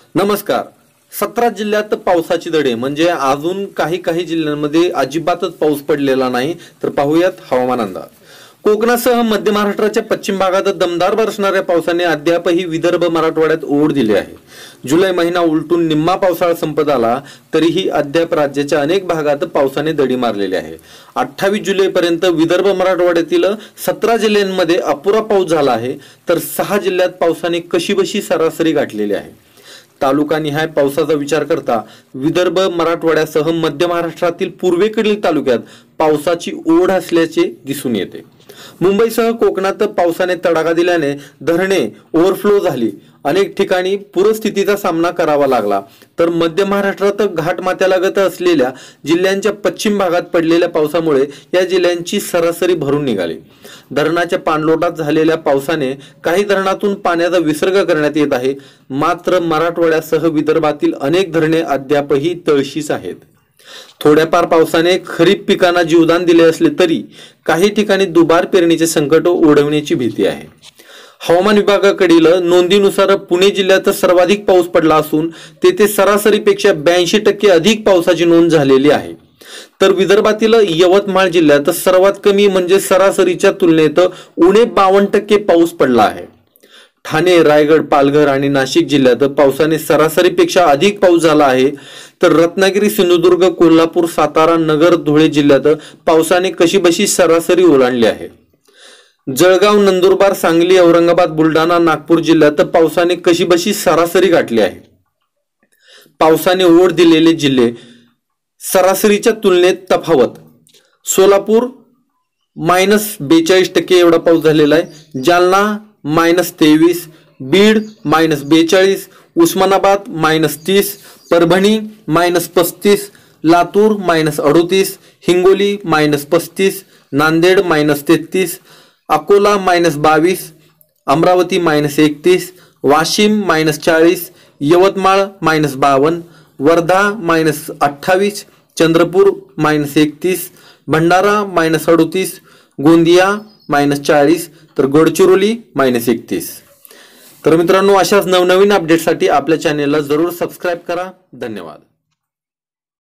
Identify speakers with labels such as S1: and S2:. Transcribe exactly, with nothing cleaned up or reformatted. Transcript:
S1: नमस्कार. सतरा जिल्ह्यात पावसाची दडे म्हणजे अजून काही काही जिल्ह्यांमध्ये अजिबातच पाऊस पडलेला नाही. तर पाहूयात हवामान अंदाज. कोकणासह मध्य महाराष्ट्राच्या पश्चिम भागात दमदार बरसणाऱ्या पावसाने अद्यापही विदर्भ मराठवाड्यात ओढ दिली आहे. जुलै महिना उलटून निम्मा पावसाळा संपत आला तरीही अद्याप राज्याच्या अनेक भागात पावसाने दडी मारलेली आहे. अठ्ठावीस जुलै पर्यंत विदर्भ मराठवाड्यातील सतरा जिल्ह्यांमध्ये अपुरा पाऊस झाला आहे, तर सहा जिल्ह्यात पावसाने कशीबशी सरासरी गाठलेली आहे. तालुकानिहाय पावसाचा विचार करता विदर्भ मराठवाड्यासह मध्य महाराष्ट्रातील पूर्वेकडील तालुक्यात पावसाची ओढ असल्याचे दिसून येते. मुंबईसह कोकणात पावसाने तडाखा दिल्याने धरणे ओव्हरफ्लो झाली. अनेक ठिकाणी पूरस्थितीचा सामना करावा लागला. तर मध्य महाराष्ट्रात घाटमाथ्यालगत असलेल्या जिल्ह्यांच्या पश्चिम भागात पडलेल्या पावसामुळे या जिल्ह्यांची सरासरी भरून निघाली. धरणाच्या पाणलोटात झालेल्या पावसाने काही धरणातून पाण्याचा विसर्ग करण्यात येत आहे. मात्र मराठवाड्यासह विदर्भातील अनेक धरणे अद्यापही तळशीच आहेत. थोड्याफार पावसाने खरीप पिकांना जीवदान दिले असले तरी काही ठिकाणी दुबार पेरणीचे संकट ओढवण्याची भीती आहे. हवामान विभागाकडील नोंदीनुसार पुणे जिल्ह्यात सर्वाधिक पाऊस पडला असून तेथे सरासरीपेक्षा ब्याऐंशी टक्के अधिक पावसाची नोंद झालेली आहे. तर विदर्भातील यवतमाळ जिल्ह्यात सर्वात कमी म्हणजे सरासरीच्या तुलनेत उणे बावन्न टक्के पाऊस पडला आहे. ठाणे, रायगड, पालघर आणि नाशिक जिल्ह्यात पावसाने सरासरीपेक्षा अधिक पाऊस झाला आहे. तर रत्नागिरी, सिंधुदुर्ग, कोल्हापूर, सातारा, नगर, धुळे जिल्ह्यात पावसाने कशीबशी सरासरी ओलांडली आहे. जळगाव, नंदुरबार, सांगली, औरंगाबाद, बुलढाणा, नागपूर जिल्ह्यात पावसाने कशीबशी सरासरी गाठली आहे. पावसाने ओढ दिलेले जिल्हे सरासरीच्या तुलनेत तफावत. सोलापूर मायनस बेचाळीस टक्के एवढा पाऊस झालेला आहे. जालना मायनस तेवीस, बीड मायनस बेचाळीस, उस्मानाबाद मायनस तीस, परभणी मायनस पस्तीस, लातूर मायनस अडोतीस, हिंगोली मायनस पस्तीस, नांदेड मायनस तेहतीस, अकोला मायनस बावीस, अमरावती मायनस एकतीस, वाशिम मायनस चाळीस, यवतमाळ मायनस बावन्न, वर्धा मायनस अठ्ठावीस, चंद्रपूर मायनस एकतीस, भंडारा मायनस अडोतीस, गोंदिया मायनस चाळीस, तर गडचिरोली मायनस एकतीस. तर मित्रांनो, अशाच नवनवीन अपडेटसाठी आपल्या चॅनेलला जरूर सबस्क्राईब करा. धन्यवाद.